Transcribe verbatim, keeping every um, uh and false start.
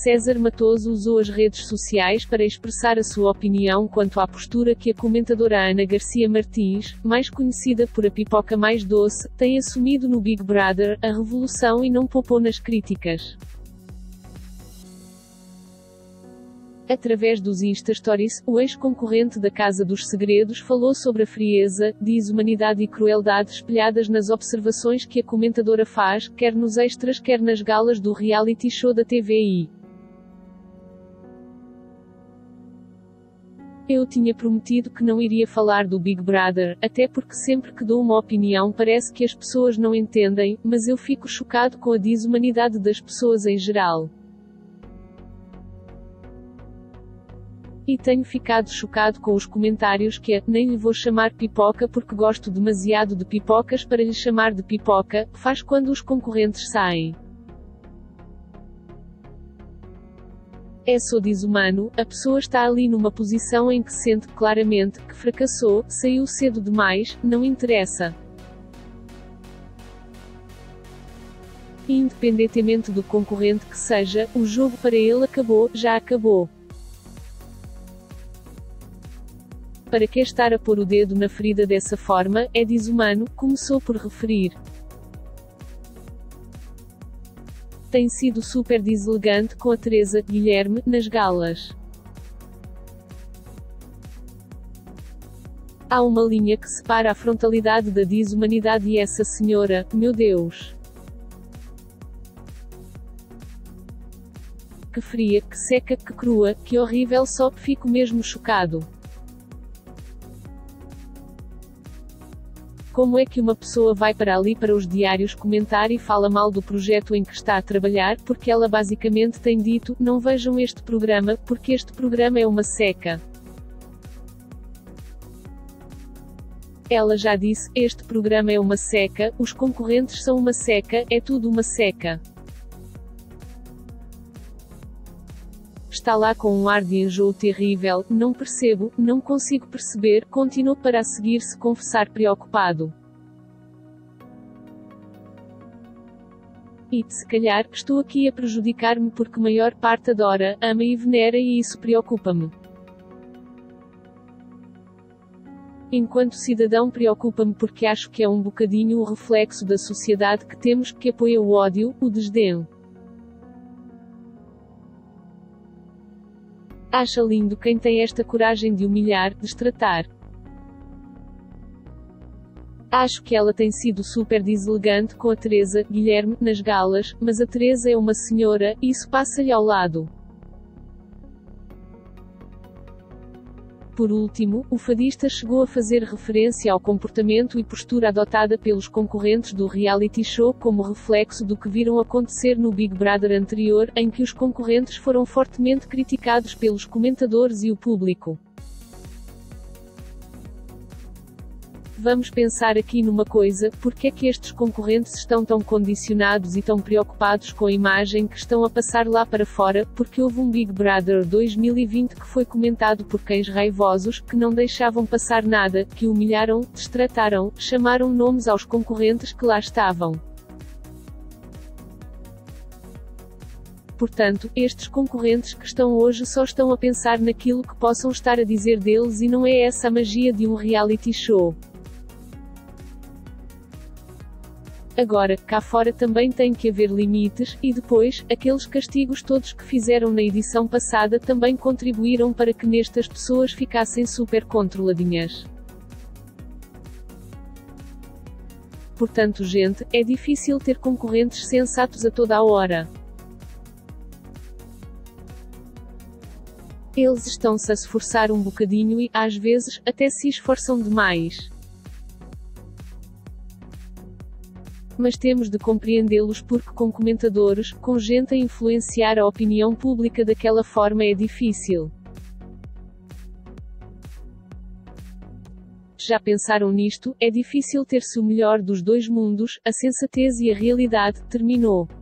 César Matoso usou as redes sociais para expressar a sua opinião quanto à postura que a comentadora Ana Garcia Martins, mais conhecida por a pipoca mais doce, tem assumido no Big Brother, a revolução, e não poupou nas críticas. Através dos Insta Stories, o ex-concorrente da Casa dos Segredos falou sobre a frieza, desumanidade e crueldade espelhadas nas observações que a comentadora faz, quer nos extras quer nas galas do reality show da T V I. Eu tinha prometido que não iria falar do Big Brother, até porque sempre que dou uma opinião parece que as pessoas não entendem, mas eu fico chocado com a desumanidade das pessoas em geral. E tenho ficado chocado com os comentários que, nem lhe vou chamar pipoca porque gosto demasiado de pipocas para lhe chamar de pipoca, faz quando os concorrentes saem. É só desumano, a pessoa está ali numa posição em que sente claramente que fracassou, saiu cedo demais, não interessa. Independentemente do concorrente que seja, o jogo para ele acabou, já acabou. Para que estar a pôr o dedo na ferida dessa forma, é desumano, começou por referir. Tem sido super deselegante com a Teresa, Guilherme, nas galas. Há uma linha que separa a frontalidade da desumanidade e essa senhora, meu Deus. Que fria, que seca, que crua, que horrível, só fico mesmo chocado. Como é que uma pessoa vai para ali para os diários comentar e fala mal do projeto em que está a trabalhar, porque ela basicamente tem dito, não vejam este programa, porque este programa é uma seca. Ela já disse, este programa é uma seca, os concorrentes são uma seca, é tudo uma seca. Está lá com um ar de enjoo terrível, não percebo, não consigo perceber, continuou para a seguir se confessar preocupado. E, se calhar, estou aqui a prejudicar-me porque maior parte adora, ama e venera e isso preocupa-me. Enquanto cidadão preocupa-me porque acho que é um bocadinho o reflexo da sociedade que temos, que apoia o ódio, o desdém. Acha lindo quem tem esta coragem de humilhar, destratar. Acho que ela tem sido super deselegante com a Teresa, Guilherme, nas galas, mas a Teresa é uma senhora, isso passa-lhe ao lado. Por último, o fadista chegou a fazer referência ao comportamento e postura adotada pelos concorrentes do reality show como reflexo do que viram acontecer no Big Brother anterior, em que os concorrentes foram fortemente criticados pelos comentadores e o público. Vamos pensar aqui numa coisa, porque é que estes concorrentes estão tão condicionados e tão preocupados com a imagem que estão a passar lá para fora, porque houve um Big Brother dois mil e vinte que foi comentado por cães raivosos, que não deixavam passar nada, que humilharam, destrataram, chamaram nomes aos concorrentes que lá estavam. Portanto, estes concorrentes que estão hoje só estão a pensar naquilo que possam estar a dizer deles e não é essa a magia de um reality show. Agora, cá fora também tem que haver limites, e depois, aqueles castigos todos que fizeram na edição passada também contribuíram para que nestas pessoas ficassem super controladinhas. Portanto, gente, é difícil ter concorrentes sensatos a toda a hora. Eles estão-se a se esforçar um bocadinho e, às vezes, até se esforçam demais. Mas temos de compreendê-los porque com comentadores, com gente a influenciar a opinião pública daquela forma é difícil. Já pensaram nisto? É difícil ter-se o melhor dos dois mundos, a sensatez e a realidade, terminou.